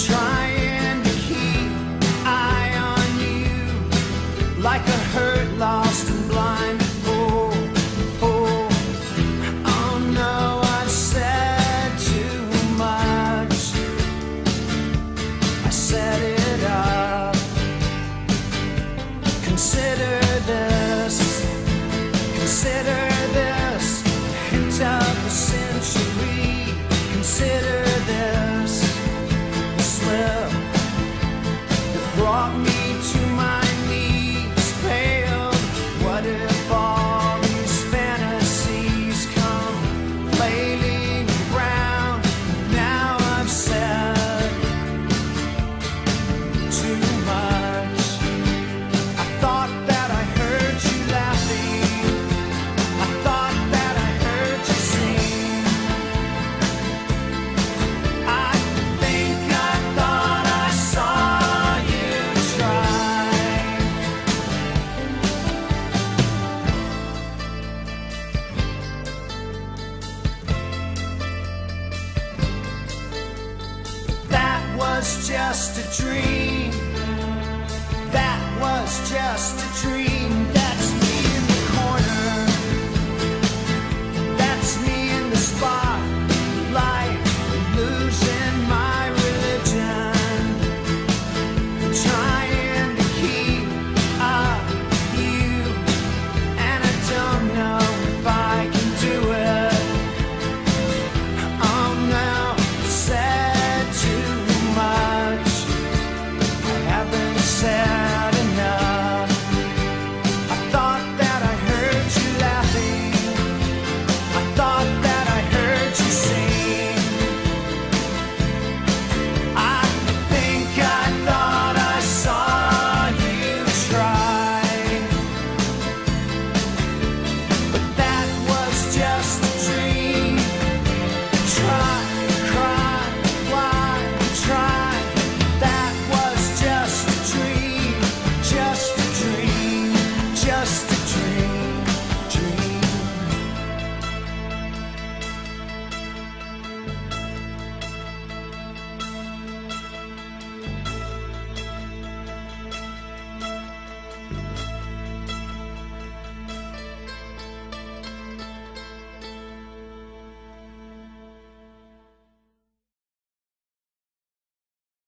trying to keep eye on you like a hurt, lost and blind. Oh, oh, oh no, I said too much. I set it up. Consider this, consider this, hint of the century. Consider this slip that brought me to my knees, paled. What if all these fantasies come flailing around? Now I've said too much. I thought that I heard you laughing. I thought that I heard you sing. I think I thought I saw you try. That was just a dream.